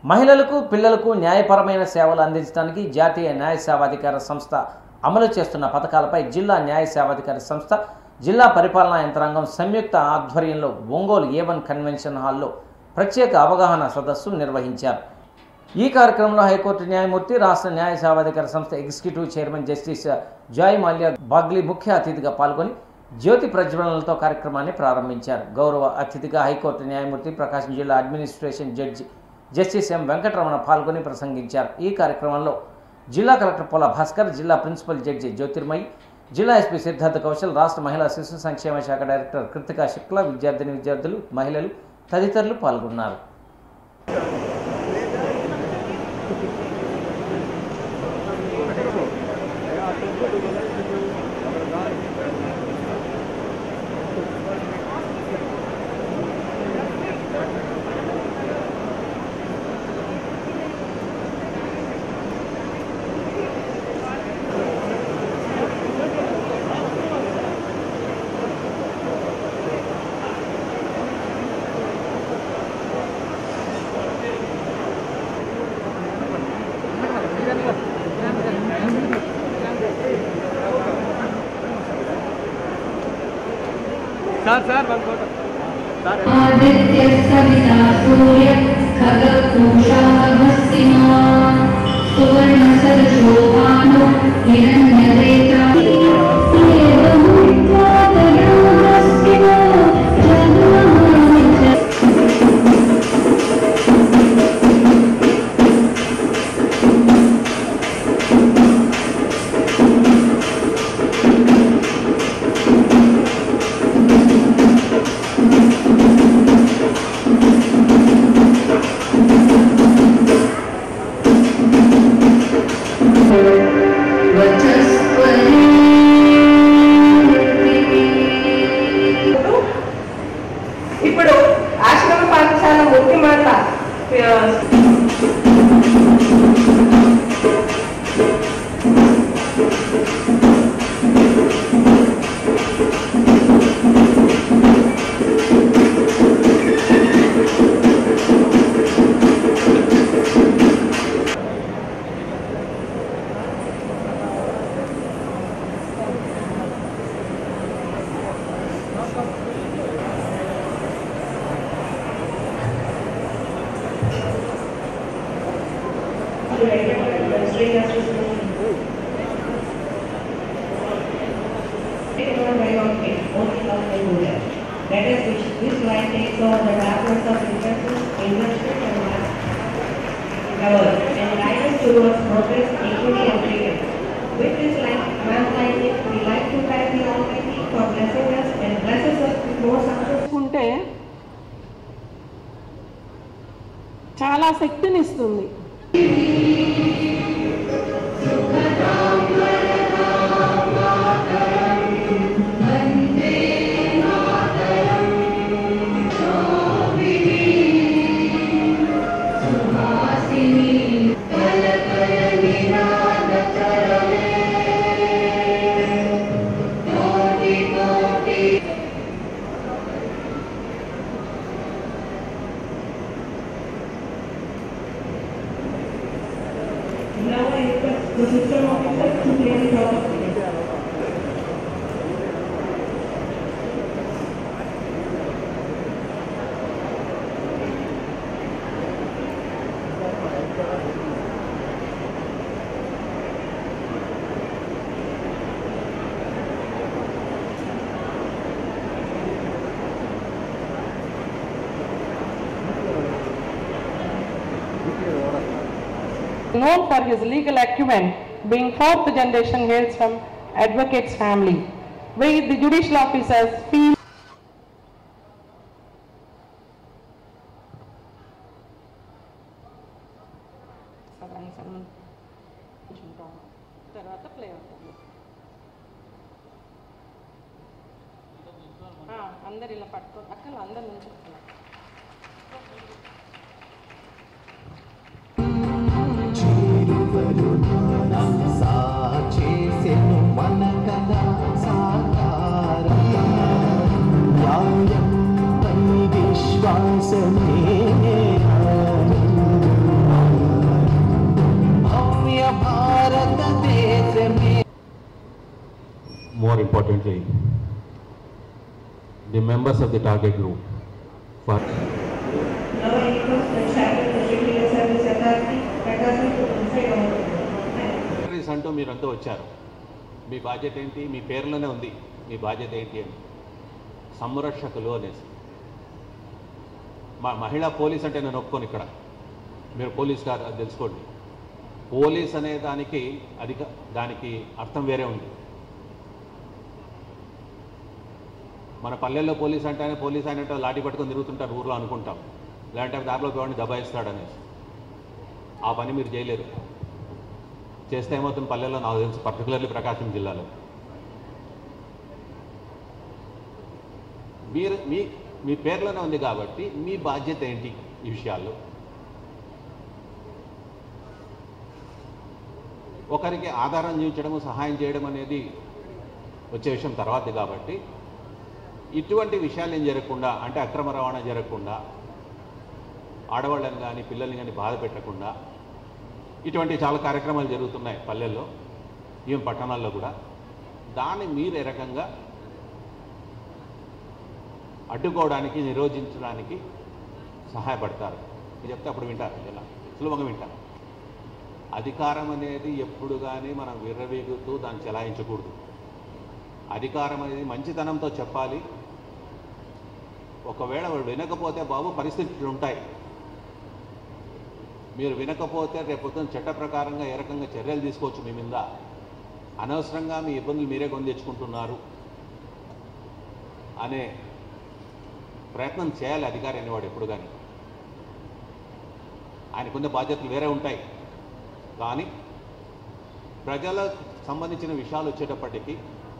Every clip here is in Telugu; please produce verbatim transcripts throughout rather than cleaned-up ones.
మహిళలకు పిల్లలకు న్యాయపరమైన సేవలు అందించడానికి జాతీయ న్యాయ సేవాధికార సంస్థ అమలు చేస్తున్న పథకాలపై జిల్లా న్యాయ సేవాధికార సంస్థ జిల్లా పరిపాలనా యంత్రాంగం సంయుక్త ఆధ్వర్యంలో ఒంగోలు ఏ వన్ కన్వెన్షన్ హాల్లో ప్రత్యేక అవగాహన సదస్సు నిర్వహించారు. ఈ కార్యక్రమంలో హైకోర్టు న్యాయమూర్తి, రాష్ట్ర న్యాయ సేవాధికార సంస్థ executive chairman justice Joymalya Bagchi ముఖ్య అతిథిగా పాల్గొని జ్యోతి ప్రజ్వలనలతో కార్యక్రమాన్ని ప్రారంభించారు. గౌరవ అతిథిగా హైకోర్టు న్యాయమూర్తి, ప్రకాశం జిల్లా administration judge justice M Venkataramana పాల్గొని ప్రసంగించారు. ఈ కార్యక్రమంలో జిల్లా కలెక్టర్ పోల భాస్కర్, జిల్లా ప్రిన్సిపల్ జడ్జి జ్యోతిర్మయి, జిల్లా ఎస్పీ సిద్ధార్థ కౌశల్, రాష్ట్ర మహిళా శిశు సంక్షేమ శాఖ డైరెక్టర్ కృతికా శుక్ల, విద్యార్థిని విద్యార్థులు, మహిళలు తదితరులు పాల్గొన్నారు. Sir sir one photo sir Aditya Savita Surya खगपूषा भस्सिमा सुवर्ण सदशोभानो हिरण्यरेता ఇప్పుడు ఆశ్రమ పాఠశాల ముఖ్యమాత That is which this line takes over the tablets of differences, investment and cover and guide us towards progress, equity and freedom. With this line, one line is, we like to thank the Almighty for blessing us and blesses us with more success. ఉంటే చాలా శక్తిని ఇస్తుంది. Now I request the system officer to play the role of Known for his legal acumen, being fourth generation hails from advocate's family, where the judicial officers feel అందరు ఇలా పట్టుకో అక్కలు అందరి నుంచి చేసెను మన కదా సాకార న్యాయం పై విశ్వాసమే భారతదేశమే. More importantly, the members of the target group for Now I request the chairman of the Civil Service Authority, Prakasam, to preside over the secretaries అంటూ మీరంతా వచ్చారు. మీ బాధ్యత ఏంటి? మీ పేర్లోనే ఉంది మీ బాధ్యత ఏంటి అని. సంరక్షకులు అనేసి మా మహిళా పోలీస్ అంటే నేను ఒప్పుకోను. ఇక్కడ మీరు పోలీస్ కాదు, అది తెలుసుకోండి. పోలీస్ అనే దానికి అధిక దానికి అర్థం వేరే ఉంది. మన పల్లెల్లో పోలీస్ అంటేనే పోలీస్ అయినట్టు లాఠీ పట్టుకొని తిరుగుతుంటారు ఊర్లో అనుకుంటాం. లేదంటే దారిలో పోవడానికి దబాయిస్తాడనేసి. ఆ పని మీరు చేయలేరు. చేస్తే ఏమవుతుంది పల్లెల్లో నాకు తెలుసు, పర్టికులర్లీ ప్రకాశం జిల్లాలో. మీరు మీ మీ పేర్లోనే ఉంది కాబట్టి మీ బాధ్యత ఏంటి ఈ విషయాల్లో? ఒకరికి ఆధారం చూపించడము, సహాయం చేయడం అనేది వచ్చే విషయం తర్వాత కాబట్టి ఇటువంటి విషయాలు ఏం జరగకుండా, అంటే అక్రమ రవాణా జరగకుండా, ఆడవాళ్ళని కానీ పిల్లల్ని కానీ బాధ పెట్టకుండా ఇటువంటి చాలా కార్యక్రమాలు జరుగుతున్నాయి పల్లెల్లో, ఈవెన్ పట్టణాల్లో కూడా. దాన్ని మీరు ఏ రకంగా అడ్డుకోవడానికి, నిరోధించడానికి సహాయపడతారు చెప్తే అప్పుడు వింటారు, ఇలా సులభంగా వింటారు. అధికారం అనేది ఎప్పుడు కానీ మనం విర్రవీగుతూ దాన్ని చెలాయించకూడదు. అధికారం అనేది మంచితనంతో చెప్పాలి. ఒకవేళ వాడు వినకపోతే బాబు పరిస్థితులు ఉంటాయి. మీరు వినకపోతే రేపొద్దున చట్ట ప్రకారంగా ఏ రకంగా చర్యలు తీసుకోవచ్చు మీ మీద. అనవసరంగా మీ ఇబ్బందులు మీరే కొని తెచ్చుకుంటున్నారు అనే ప్రయత్నం చేయాలి అధికారి అనేవాడు ఎప్పుడు కానీ. ఆయనకున్న బాధ్యతలు వేరే ఉంటాయి. కానీ ప్రజలకు సంబంధించిన విషయాలు వచ్చేటప్పటికీ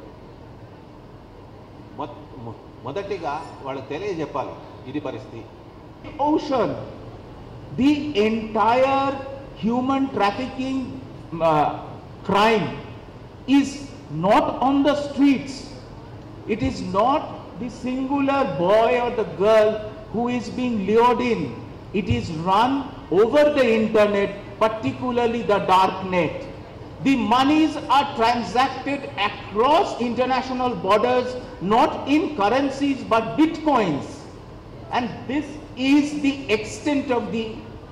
మొదటిగా వాళ్ళకి తెలియజెప్పాలి ఇది పరిస్థితి. Ocean, the entire human trafficking uh, crime is not on the streets. It is not the singular boy or the girl who is being lured in. It is run over the internet, particularly the dark net. The monies are transacted across international borders, not in currencies but bitcoins. And this is the extent of the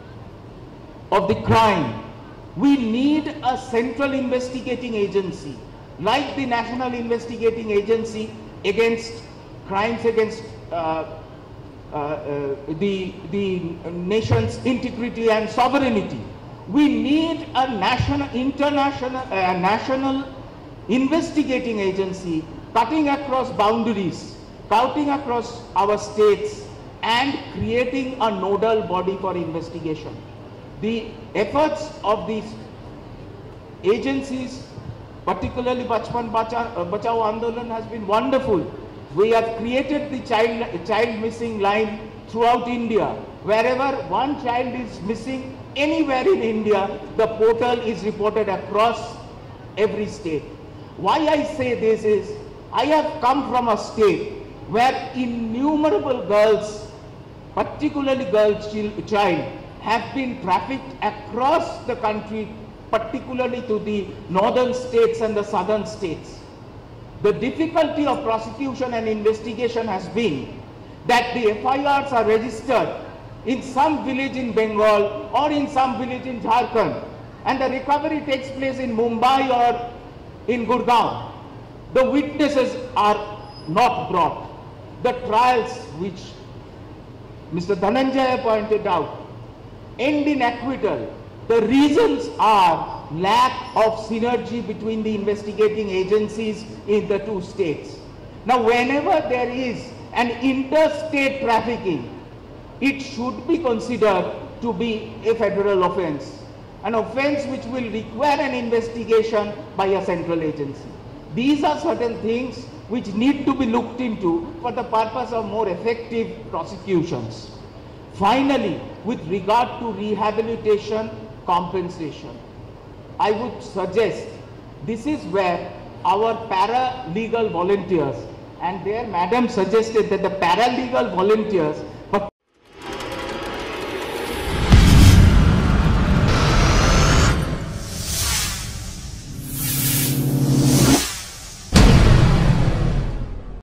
of the crime. We need a central investigating agency like the National Investigating Agency against crimes against uh, uh, uh, the the nation's integrity and sovereignty. We need a national, international, uh, national investigating agency cutting across boundaries, cutting across our states, and creating a nodal body for investigation. The efforts of these agencies, particularly Bachpan Bachao Andolan, has been wonderful. We have created the child, child missing line throughout India. Wherever one child is missing, anywhere in India, the portal is reported across every state. Why I say this is, I have come from a state where innumerable girls, particularly girl child, have been trafficked across the country, particularly to the northern states and the southern states. The difficulty of prosecution and investigation has been that the F I Rs are registered in some village in Bengal or in some village in Jharkhand, and the recovery takes place in Mumbai or in Gurgaon. The witnesses are not brought. The trials which Mister Dhananjaya pointed out end in acquittal. The reasons are lack of synergy between the investigating agencies in the two states. Now, whenever there is an interstate trafficking, it should be considered to be a federal offense, an offense which will require an investigation by a central agency. These are certain things which need to be looked into for the purpose of more effective prosecutions. Finally, with regard to rehabilitation, compensation, I would suggest this is where our paralegal volunteers, and there madam suggested that the paralegal volunteers